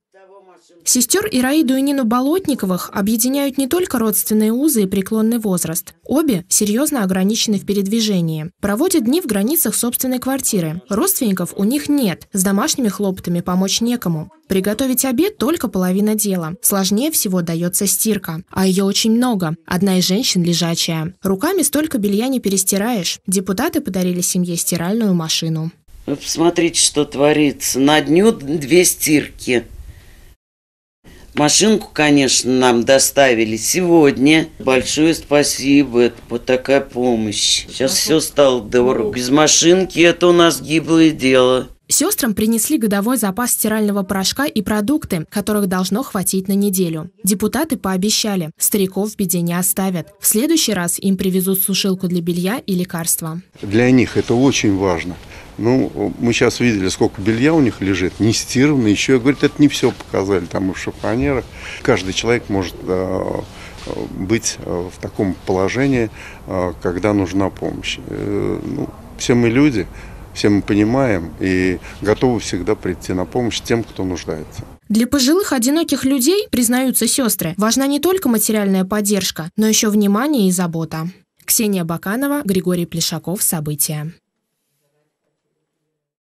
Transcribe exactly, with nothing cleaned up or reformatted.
Сестер Ираиду и Нину Болотниковых объединяют не только родственные узы и преклонный возраст. Обе серьезно ограничены в передвижении. Проводят дни в границах собственной квартиры. Родственников у них нет. С домашними хлопотами помочь некому. Приготовить обед – только половина дела. Сложнее всего дается стирка. А ее очень много. Одна из женщин лежачая. Руками столько белья не перестираешь. Депутаты подарили семье стиральную машину. Вы посмотрите, что творится. На дню две стирки. Машинку, конечно, нам доставили сегодня. Большое спасибо, это вот такая помощь. Сейчас все стало дорого. Без машинки это у нас гиблое дело. Сестрам принесли годовой запас стирального порошка и продукты, которых должно хватить на неделю. Депутаты пообещали, стариков в беде не оставят. В следующий раз им привезут сушилку для белья и лекарства. Для них это очень важно. Ну, мы сейчас видели, сколько белья у них лежит, не стирано еще. Я говорю, это не все показали, там и в шифонерах. Каждый человек может э, быть в таком положении, э, когда нужна помощь. Э, ну, все мы люди, все мы понимаем и готовы всегда прийти на помощь тем, кто нуждается. Для пожилых одиноких людей, признаются сестры, важна не только материальная поддержка, но еще внимание и забота. Ксения Баканова, Григорий Плешаков. События.